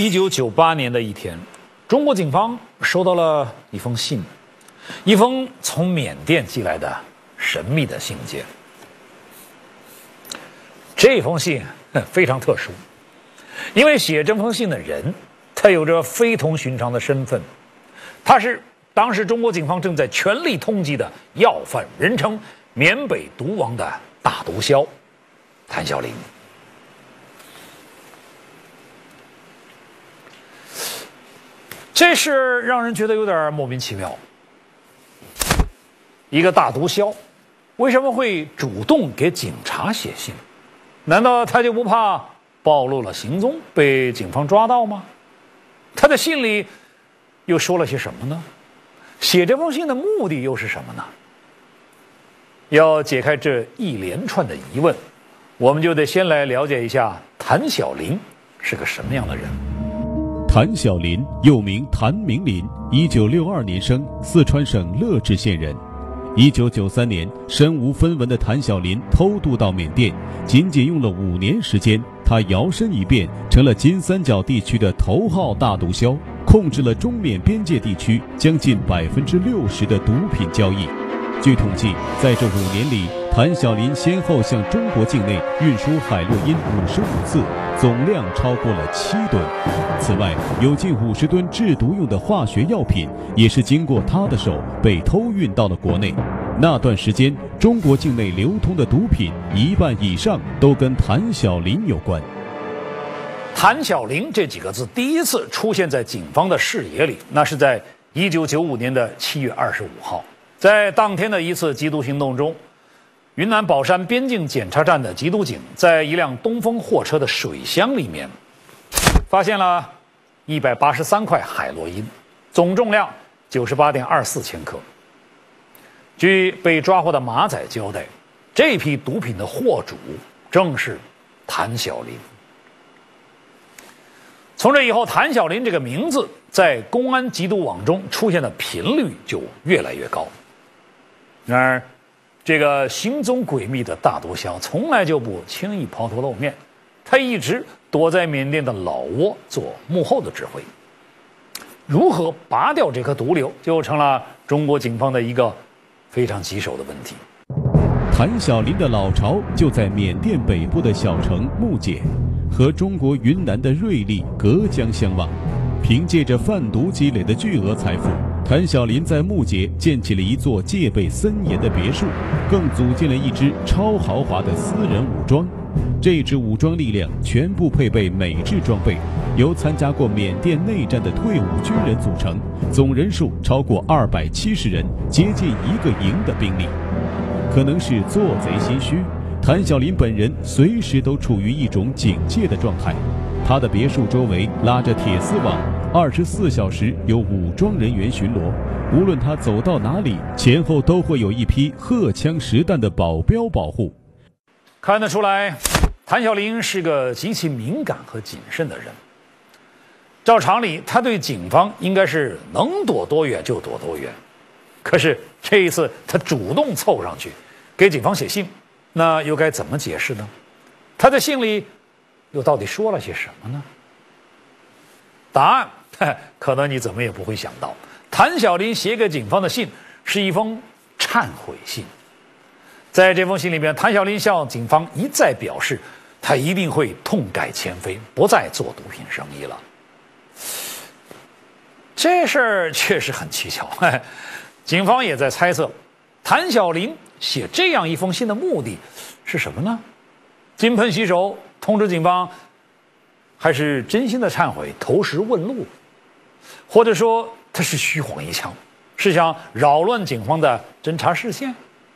1998年的一天，中国警方收到了一封信，一封从缅甸寄来的神秘的信件。这封信非常特殊，因为写这封信的人，他有着非同寻常的身份，他是当时中国警方正在全力通缉的要犯，人称缅北毒王的大毒枭谭小林。这事让人觉得有点莫名其妙。一个大毒枭为什么会主动给警察写信？难道他就不怕暴露了行踪被警方抓到吗？他的信里又说了些什么呢？写这封信的目的又是什么呢？要解开这一连串的疑问，我们就得先来了解一下谭小林是个什么样的人。 谭小林又名谭明林，1962年生，四川省乐至县人。1993年，身无分文的谭小林偷渡到缅甸，仅仅用了5年时间，他摇身一变成了金三角地区的头号大毒枭，控制了中缅边界地区将近60%的毒品交易。据统计，在这5年里，谭小林先后向中国境内运输海洛因55次，总量超过了7吨。此外，有近50吨制毒用的化学药品也是经过他的手被偷运到了国内。那段时间，中国境内流通的毒品1半以上都跟谭小林有关。 谭小林这几个字第一次出现在警方的视野里，那是在1995年的7月25号。在当天的一次缉毒行动中，云南保山边境检查站的缉毒警在一辆东风货车的水箱里面发现了183块海洛因，总重量98.24千克。据被抓获的马仔交代，这批毒品的货主正是谭小林。从这以后，谭小林这个名字在公安缉毒网中出现的频率就越来越高。然而，这个行踪诡秘的大毒枭从来就不轻易抛头露面，他一直躲在缅甸的老挝做幕后的指挥。如何拔掉这颗毒瘤，就成了中国警方的一个非常棘手的问题。 谭小林的老巢就在缅甸北部的小城木姐，和中国云南的瑞丽隔江相望。凭借着贩毒积累的巨额财富，谭小林在木姐建起了一座戒备森严的别墅，更组建了一支超豪华的私人武装。这支武装力量全部配备美制装备，由参加过缅甸内战的退伍军人组成，总人数超过270人，接近1个营的兵力。可能是做贼心虚，谭小林本人随时都处于一种警戒的状态。他的别墅周围拉着铁丝网，24小时有武装人员巡逻，无论他走到哪里，前后都会有一批荷枪实弹的保镖保护。 看得出来，谭小林是个极其敏感和谨慎的人。照常理，他对警方应该是能躲多远就躲多远。可是这一次，他主动凑上去给警方写信，那又该怎么解释呢？他在信里又到底说了些什么呢？答案可能你怎么也不会想到，谭小林写给警方的信是一封忏悔信。在这封信里面，谭小林向警方一再表示，他一定会痛改前非，不再做毒品生意了。这事儿确实很蹊跷，警方也在猜测，谭小林写这样一封信的目的是什么呢？金盆洗手，通知警方，还是真心的忏悔，投石问路？或者说他是虚晃一枪，是想扰乱警方的侦查视线？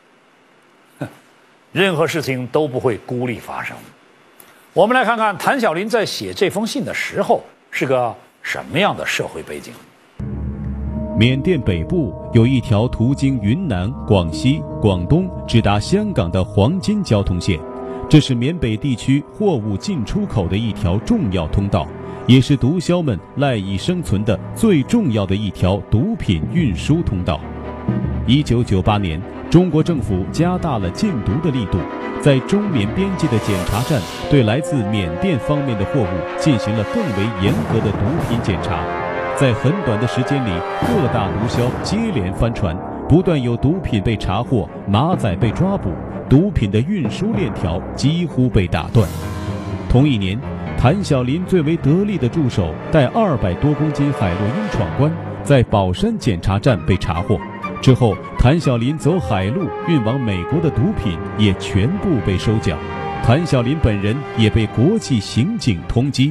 任何事情都不会孤立发生。我们来看看谭小林在写这封信的时候是个什么样的社会背景。 缅甸北部有一条途经云南、广西、广东直达香港的黄金交通线，这是缅北地区货物进出口的一条重要通道，也是毒枭们赖以生存的最重要的一条毒品运输通道。 1998年，中国政府加大了禁毒的力度，在中缅边界的检查站对来自缅甸方面的货物进行了更为严格的毒品检查。在很短的时间里，各大毒枭接连翻船，不断有毒品被查获，马仔被抓捕，毒品的运输链条几乎被打断。同一年，谭小林最为得力的助手带200多公斤海洛因闯关，在宝山检查站被查获。之后，谭小林走海路运往美国的毒品也全部被收缴，谭小林本人也被国际刑警通缉。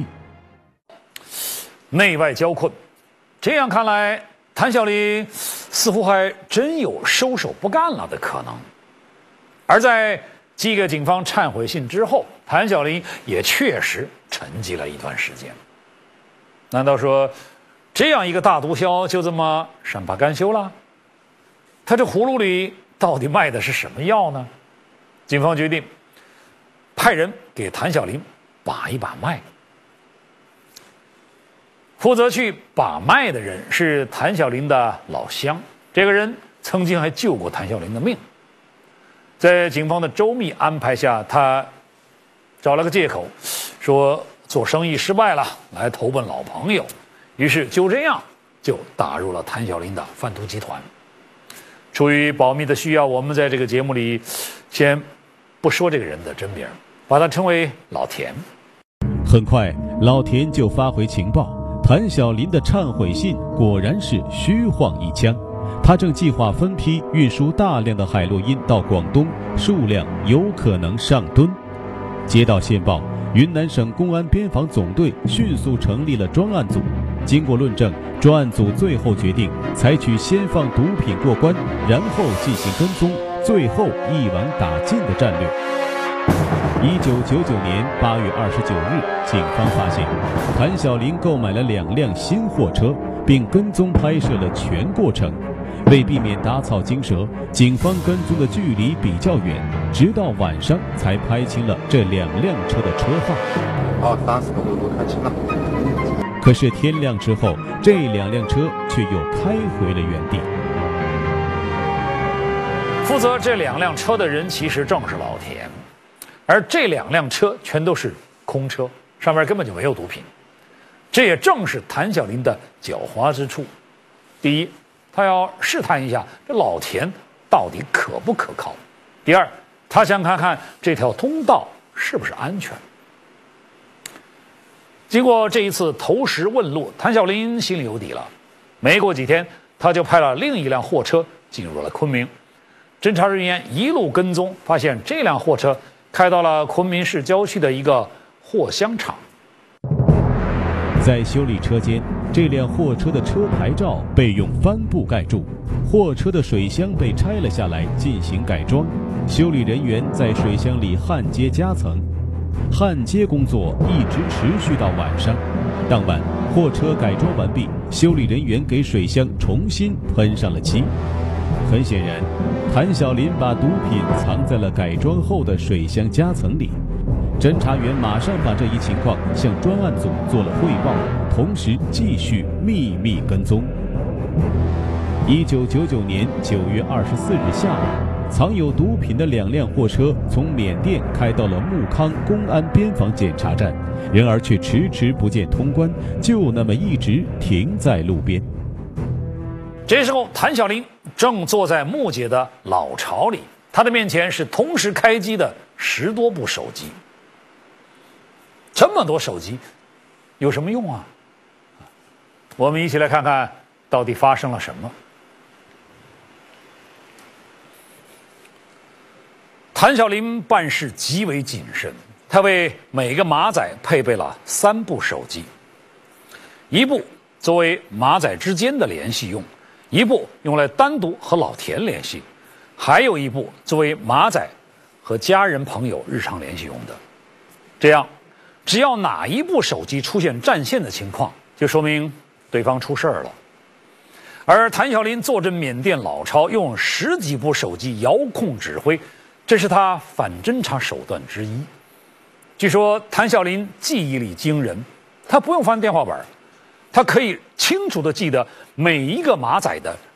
内外交困，这样看来，谭小林似乎还真有收手不干了的可能。而在寄给警方忏悔信之后，谭小林也确实沉寂了一段时间。难道说，这样一个大毒枭就这么善罢甘休了？他这葫芦里到底卖的是什么药呢？警方决定派人给谭小林把一把脉。负责去把脉的人是谭小林的老乡，这个人曾经还救过谭小林的命。在警方的周密安排下，他找了个借口，说做生意失败了，来投奔老朋友。于是就这样就打入了谭小林的贩毒集团。出于保密的需要，我们在这个节目里先不说这个人的真名，把他称为老田。 很快，老田就发回情报，谭小林的忏悔信果然是虚晃一枪。他正计划分批运输大量的海洛因到广东，数量有可能上吨。接到线报，云南省公安边防总队迅速成立了专案组。经过论证，专案组最后决定采取先放毒品过关，然后进行跟踪，最后一网打尽的战略。1999年8月29日，警方发现谭小林购买了2辆新货车，并跟踪拍摄了全过程。为避免打草惊蛇，警方跟踪的距离比较远，直到晚上才拍清了这2辆车的车号。 好，30分钟都看清了。 可是天亮之后，这2辆车却又开回了原地。 负责这2辆车的人其实正是老田，而这2辆车全都是空车，上面根本就没有毒品。这也正是谭小林的狡猾之处。第一，他要试探一下这老田到底可不可靠；第二，他想看看这条通道是不是安全。经过这一次投石问路，谭小林心里有底了。没过几天，他就派了另一辆货车进入了昆明。侦查人员一路跟踪，发现这辆货车开到了昆明市郊区的一个货箱厂。 在修理车间，这辆货车的车牌照被用帆布盖住，货车的水箱被拆了下来进行改装。修理人员在水箱里焊接夹层，焊接工作一直持续到晚上。当晚，货车改装完毕，修理人员给水箱重新喷上了漆。很显然，谭小林把毒品藏在了改装后的水箱夹层里。侦查员马上把这一情况向专案组做了汇报，同时继续秘密跟踪。1999年9月24日下午，藏有毒品的2辆货车从缅甸开到了木康公安边防检查站，然而却迟迟不见通关，就那么一直停在路边。 这时候，谭小林正坐在木姐的老巢里，他的面前是同时开机的10多部手机。这么多手机有什么用啊？我们一起来看看到底发生了什么。谭小林办事极为谨慎，他为每个马仔配备了3部手机，一部作为马仔之间的联系用，一部用来单独和老田联系，还有一部作为马仔和家人朋友日常联系用的。这样，只要哪一部手机出现占线的情况，就说明对方出事儿了。而谭小林坐镇缅甸老巢，用10几部手机遥控指挥，这是他反侦查手段之一。据说谭小林记忆力惊人，他不用翻电话本，他可以清楚地记得每一个马仔的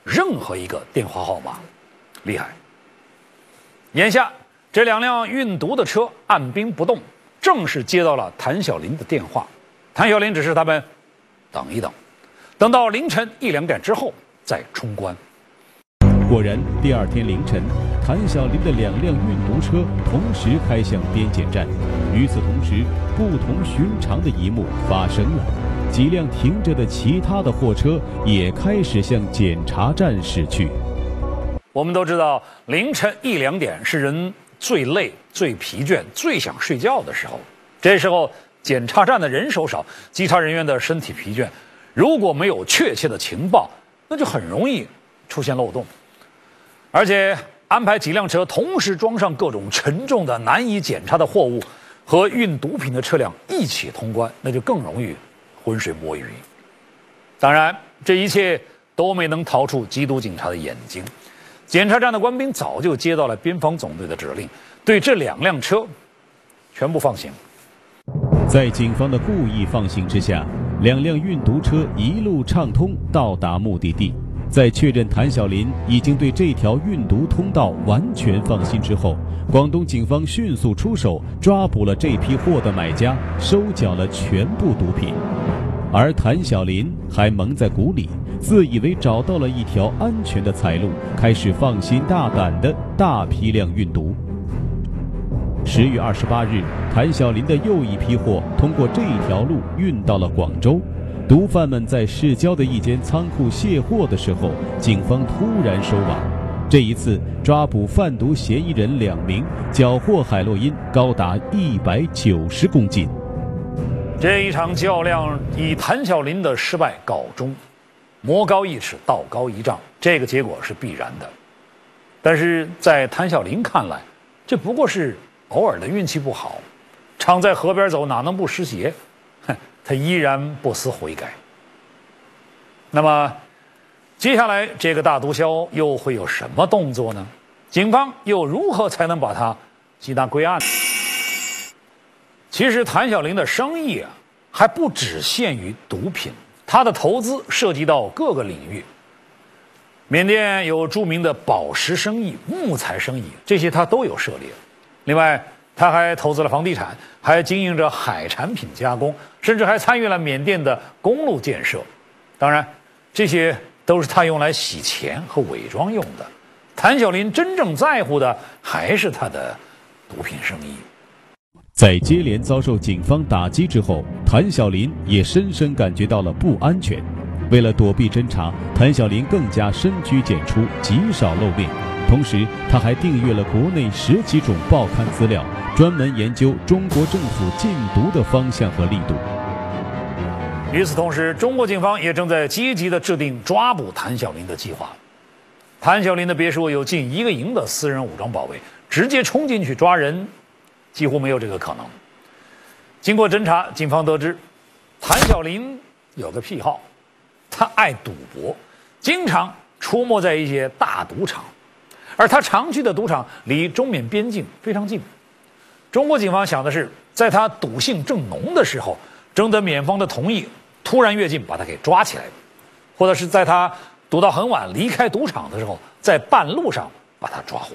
任何一个电话号码，厉害。眼下这2辆运毒的车按兵不动，正是接到了谭小林的电话。谭小林指示他们等一等，等到凌晨1、2点之后再冲关。 果然，第2天凌晨，谭小林的2辆运毒车同时开向边检站。与此同时，不同寻常的一幕发生了，几辆停着的其他的货车也开始向检查站驶去。 我们都知道，凌晨1、2点是人最累、最疲倦、最想睡觉的时候。这时候，检查站的人手少，稽查人员的身体疲倦，如果没有确切的情报，那就很容易出现漏洞。而且安排几辆车同时装上各种沉重的难以检查的货物和运毒品的车辆一起通关，那就更容易浑水摸鱼。当然，这一切都没能逃出缉毒警察的眼睛。检查站的官兵早就接到了边防总队的指令，对这2辆车全部放行。 在警方的故意放行之下，2辆运毒车一路畅通到达目的地。在确认谭小林已经对这条运毒通道完全放心之后，广东警方迅速出手，抓捕了这批货的买家，收缴了全部毒品。而谭小林还蒙在鼓里，自以为找到了一条安全的财路，开始放心大胆的大批量运毒。10月28日，谭小林的又一批货通过这条路运到了广州。毒贩们在市郊的一间仓库卸货的时候，警方突然收网。这一次抓捕贩毒嫌疑人2名，缴获海洛因高达190公斤。 这一场较量以谭小林的失败告终，魔高一尺，道高一丈，这个结果是必然的。但是在谭小林看来，这不过是偶尔的运气不好，常在河边走，哪能不湿鞋？他依然不思悔改。那么，接下来这个大毒枭又会有什么动作呢？警方又如何才能把他缉拿归案？其实谭小林的生意还不只限于毒品，他的投资涉及到各个领域。缅甸有著名的宝石生意、木材生意，这些他都有涉猎。另外，他还投资了房地产，还经营着海产品加工，甚至还参与了缅甸的公路建设。当然，这些都是他用来洗钱和伪装用的。谭小林真正在乎的还是他的毒品生意。 在接连遭受警方打击之后，谭小林也深深感觉到了不安全。为了躲避侦查，谭小林更加深居简出，极少露面。同时，他还订阅了国内10几种报刊资料，专门研究中国政府禁毒的方向和力度。 与此同时，中国警方也正在积极地制定抓捕谭小林的计划。谭小林的别墅有近1个营的私人武装保卫，直接冲进去抓人，几乎没有这个可能。经过侦查，警方得知，谭小林有个癖好，他爱赌博，经常出没在一些大赌场。而他常去的赌场离中缅边境非常近。中国警方想的是，在他赌性正浓的时候，征得缅方的同意，突然越境把他给抓起来，或者是在他赌到很晚离开赌场的时候，在半路上把他抓获。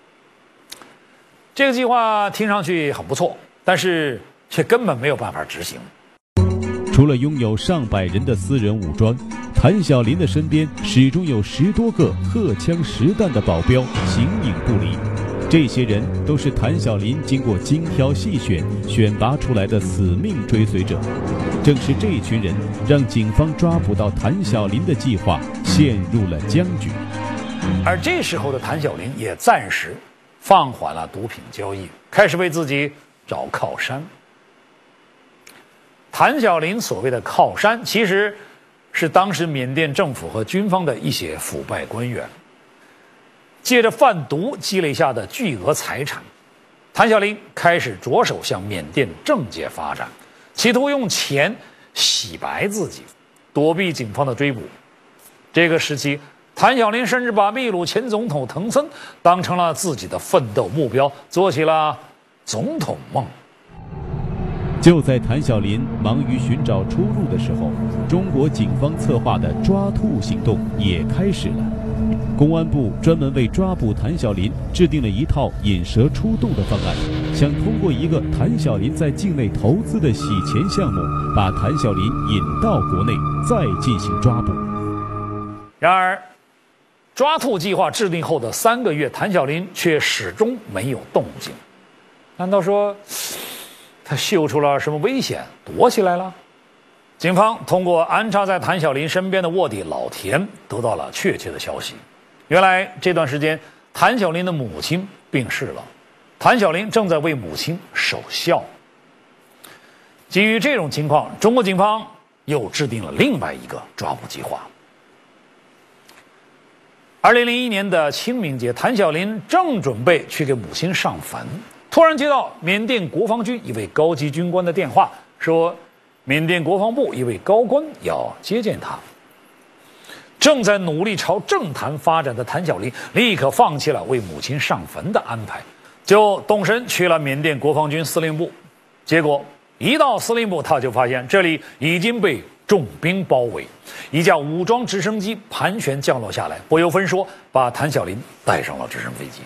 这个计划听上去很不错，但是却根本没有办法执行。 除了拥有上百人的私人武装，谭小林的身边始终有10多个荷枪实弹的保镖形影不离。这些人都是谭小林经过精挑细选选拔出来的死命追随者。正是这群人让警方抓捕到谭小林的计划陷入了僵局。 而这时候的谭小林也暂时放缓了毒品交易，开始为自己找靠山。谭小林所谓的靠山，其实是当时缅甸政府和军方的一些腐败官员借着贩毒积累下的巨额财产。谭小林开始着手向缅甸政界发展，企图用钱洗白自己，躲避警方的追捕。这个时期，谭小林甚至把秘鲁前总统藤森当成了自己的奋斗目标，做起了总统梦。 就在谭小林忙于寻找出路的时候，中国警方策划的抓兔行动也开始了。公安部专门为抓捕谭小林制定了一套引蛇出洞的方案，想通过一个谭小林在境内投资的洗钱项目，把谭小林引到国内，再进行抓捕。 然而，抓兔计划制定后的3个月，谭小林却始终没有动静。难道说他嗅出了什么危险，躲起来了？警方通过安插在谭小林身边的卧底老田得到了确切的消息。原来这段时间，谭小林的母亲病逝了，谭小林正在为母亲守孝。基于这种情况，中国警方又制定了另外一个抓捕计划。2001年的清明节，谭小林正准备去给母亲上坟，突然接到缅甸国防军一位高级军官的电话，说缅甸国防部一位高官要接见他。正在努力朝政坛发展的谭小林立刻放弃了为母亲上坟的安排，就动身去了缅甸国防军司令部。结果一到司令部，他就发现这里已经被重兵包围，一架武装直升机盘旋降落下来，不由分说把谭小林带上了直升飞机。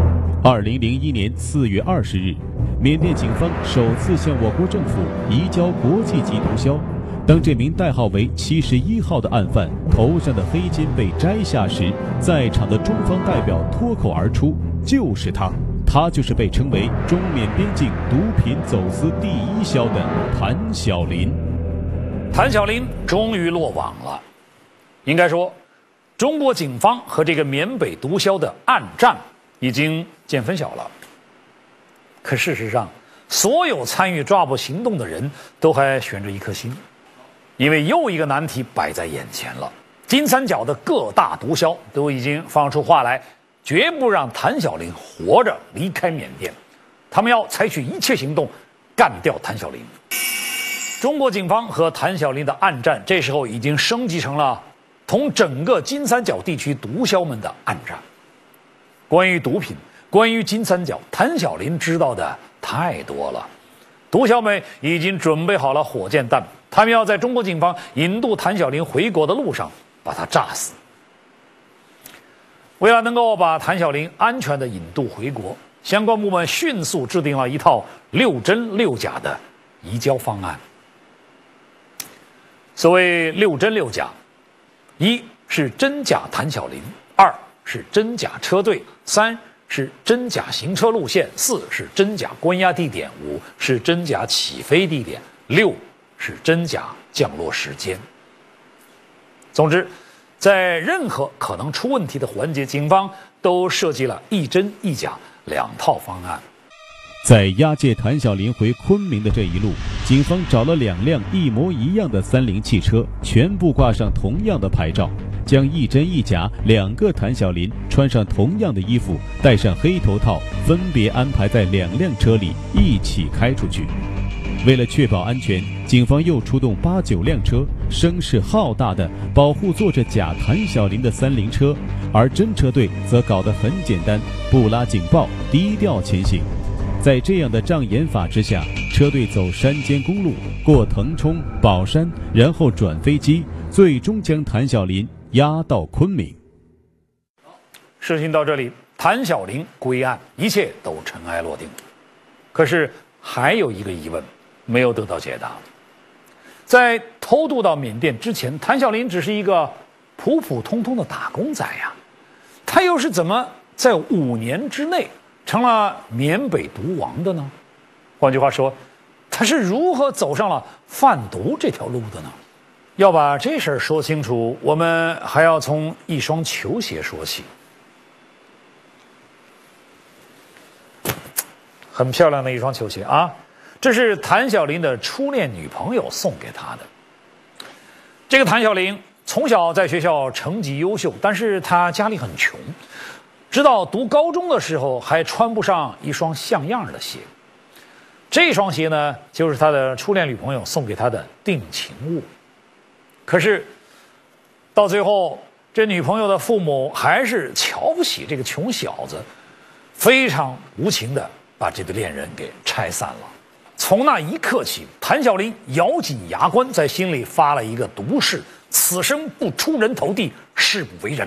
2001年4月20日，缅甸警方首次向我国政府移交国际级毒枭。当这名代号为71号的案犯头上的黑巾被摘下时，在场的中方代表脱口而出：“就是他，他就是被称为中缅边境毒品走私第一枭的谭小林。” 谭小林终于落网了。应该说，中国警方和这个缅北毒枭的暗战已经见分晓了。可事实上，所有参与抓捕行动的人都还悬着一颗心。因为又一个难题摆在眼前了，金三角的各大毒枭都已经放出话来，绝不让谭小林活着离开缅甸，他们要采取一切行动干掉谭小林。中国警方和谭小林的暗战，这时候已经升级成了同整个金三角地区毒枭们的暗战。关于毒品，关于金三角，谭小林知道的太多了。毒枭们已经准备好了火箭弹，他们要在中国警方引渡谭小林回国的路上把他炸死。为了能够把谭小林安全地引渡回国，相关部门迅速制定了一套6真6假的移交方案。所谓6真6假，1是真假谭小林，2是真假车队，3是真假行车路线，4是真假关押地点，5是真假起飞地点，6是真假降落时间。总之，在任何可能出问题的环节，警方都设计了一真一假2套方案。 在押解谭小林回昆明的这一路，警方找了2辆一模一样的30汽车，全部挂上同样的牌照，将一真一假2个谭小林穿上同样的衣服，戴上黑头套，分别安排在2辆车里一起开出去。为了确保安全，警方又出动8、9辆车，声势浩大地保护坐着假谭小林的30车，而真车队则搞得很简单，不拉警报，低调前行。在这样的障眼法之下，车队走山间公路，过腾冲、宝山，然后转飞机，最终将谭小林押到昆明。 事情到这里，谭小林归案，一切都尘埃落定。可是还有一个疑问没有得到解答。在偷渡到缅甸之前，谭小林只是一个普普通通的打工仔呀，他又是怎么在5年之内成了缅北毒王的呢？换句话说，他是如何走上了贩毒这条路的呢？要把这事儿说清楚，我们还要从一双球鞋说起。很漂亮的一双球鞋啊，这是谭小林的初恋女朋友送给他的。这个谭小林从小在学校成绩优秀，但是他家里很穷，直到读高中的时候还穿不上一双像样的鞋。这双鞋呢，就是他的初恋女朋友送给他的定情物。可是到最后，这女朋友的父母还是瞧不起这个穷小子，非常无情的把这对恋人给拆散了。 从那一刻起，谭笑林咬紧牙关，在心里发了一个毒誓：此生不出人头地，誓不为人。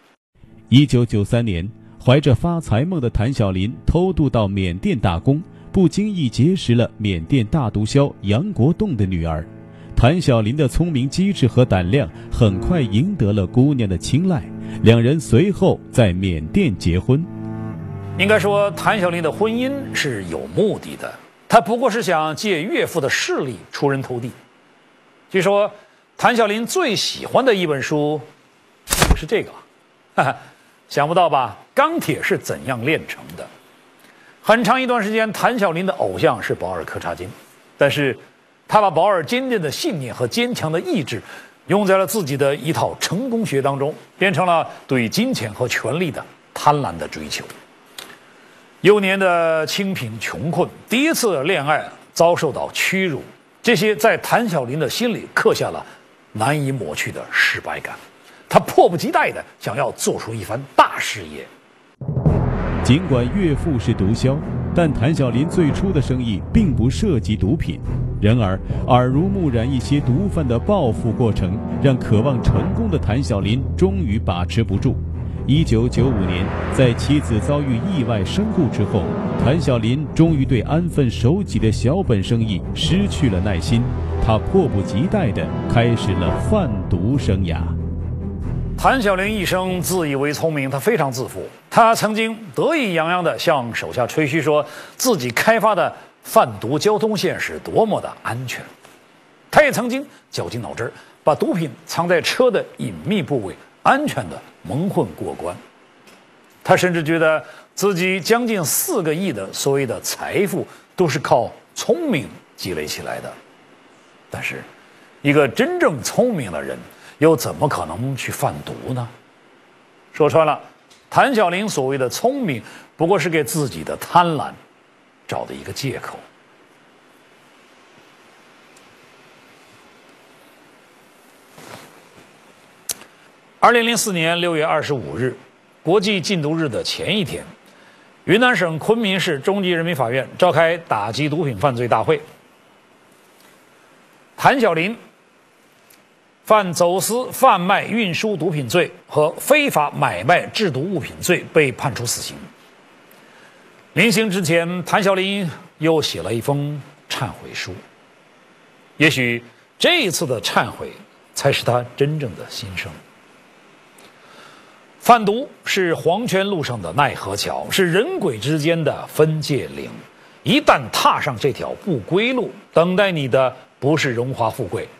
1993年，怀着发财梦的谭笑林偷渡到缅甸打工，不经意结识了缅甸大毒枭杨国栋的女儿。谭笑林的聪明机智和胆量很快赢得了姑娘的青睐，两人随后在缅甸结婚。 应该说，谭笑林的婚姻是有目的的，他不过是想借岳父的势力出人头地。据说，谭笑林最喜欢的一本书是这个，哈哈，想不到吧？钢铁是怎样炼成的？很长一段时间，谭笑林的偶像是保尔柯察金，但是他把保尔坚定的信念和坚强的意志用在了自己的一套成功学当中，变成了对金钱和权力的贪婪的追求。幼年的清贫穷困，第一次恋爱遭受到屈辱，这些在谭笑林的心里刻下了难以抹去的失败感。他迫不及待地想要做出一番大事业。 尽管岳父是毒枭，但谭笑林最初的生意并不涉及毒品。然而，耳濡目染一些毒贩的报复过程，让渴望成功的谭笑林终于把持不住。1995年，在妻子遭遇意外身故之后，谭笑林终于对安分守己的小本生意失去了耐心，他迫不及待地开始了贩毒生涯。 谭笑林一生自以为聪明，他非常自负。他曾经得意洋洋地向手下吹嘘，说自己开发的贩毒交通线是多么的安全。他也曾经绞尽脑汁，把毒品藏在车的隐秘部位，安全地蒙混过关。他甚至觉得自己将近4个亿的所谓的财富都是靠聪明积累起来的。但是，一个真正聪明的人又怎么可能去贩毒呢？说穿了，谭笑林所谓的聪明，不过是给自己的贪婪找的一个借口。2004年6月25日，国际禁毒日的前一天，云南省昆明市中级人民法院召开打击毒品犯罪大会。谭笑林犯走私、贩卖、运输毒品罪和非法买卖制毒物品罪被判处死刑。临刑之前，谭笑林又写了一封忏悔书。也许这一次的忏悔才是他真正的心声。贩毒是黄泉路上的奈何桥，是人鬼之间的分界岭。一旦踏上这条不归路，等待你的不是荣华富贵，